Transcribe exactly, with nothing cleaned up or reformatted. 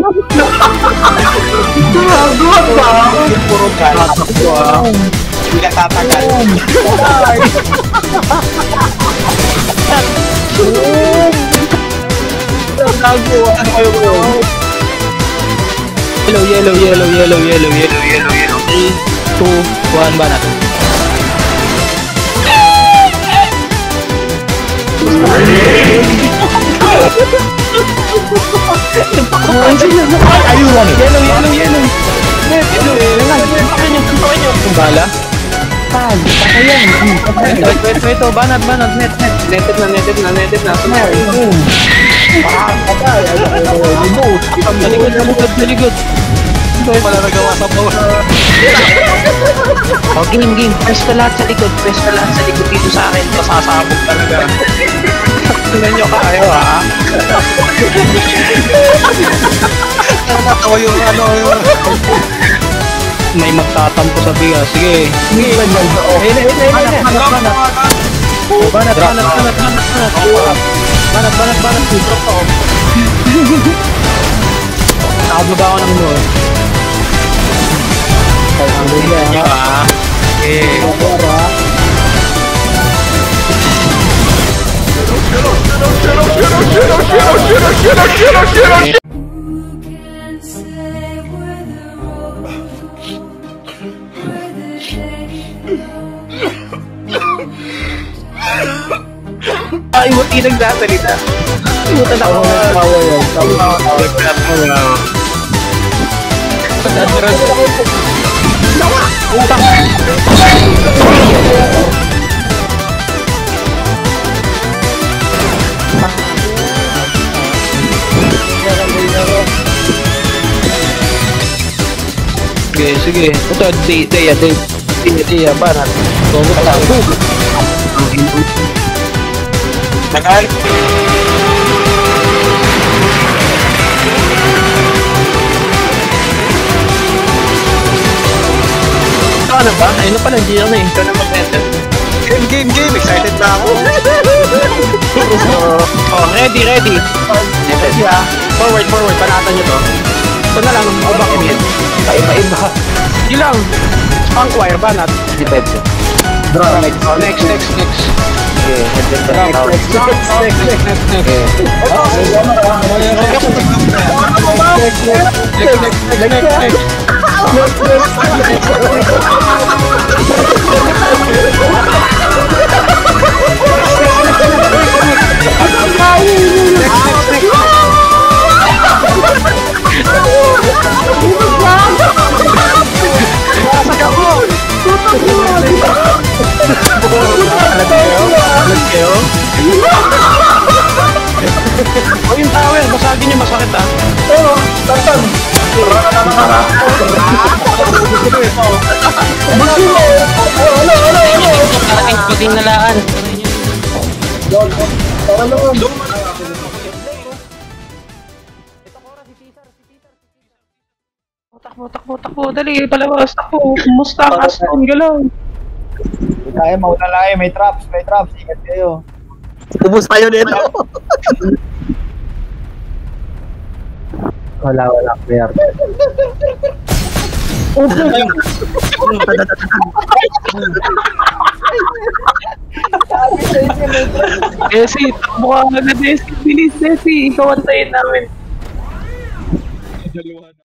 Gagot ba? Puro gatot ko ah. Hindi ka tatagal. Yellow, yellow, yellow, yellow, yellow, yellow, yellow, yellow. three, two, one, banat. Ayun. Yellow, yellow, yellow. Net, yellow, yellow. Pakin nyo, kung bala. Pag, pakayan. Ito, ito, ito, ito, banat, banat, net, net. Neted na, neted na, neted na. Ah, patay. Remote. Sa likod, sa likod, sa likod. Wala nagawa sa power. Oh, game, game. Press ka lahat sa likod. Press ka lahat sa likod dito sa akin. Masasabog talaga. Tingnan nyo kayo, ha? Nakatawa yung ano yung... May magtatampo sa bigas. Sige. Sige. Ayun, ayun, ayun, ayun. Banat, banat. Banat, banat, banat, banat, banat. Banat, banat, banat. Drop ako. Nakababa ako ng more. Ang ganda. Nyo, ha? Eh. Ay, buti nagsasalita. Imutan ako. Tawa yan. Tawa. Utang. Sige, sige. Ito, di, di, di, di, di, banat. Tongo ka lang. Tagal. Ito na ba? Ayun na pala, G L na eh. Ito na mag-enter. Game, game, game. Excited na ako. Oh, ready, ready. Ready ah. Forward, forward. Panatan nyo to. Ito na lang, o back in. Iba-iba. Sige lang. Spankwire, banat. Depends. Draw. Next, next, next, next. Okay, next, next, next, Next, next, next, next, next. Oh, yung tower, basagin nyo, masakit ah. Oo, tantan. Karating puting nalaan. Tara naman. Takbo, takbo, takbo, dali, palabas, takbo. Kumusta ka, stone, galaw. Kaya mauna lang eh, may traps, may traps. Ingat kayo. Ubus tayo nito. Wala, wala. Player. Desi, takbo ka agad, Desi. Bilis, Desi. Ikaw antayin namin.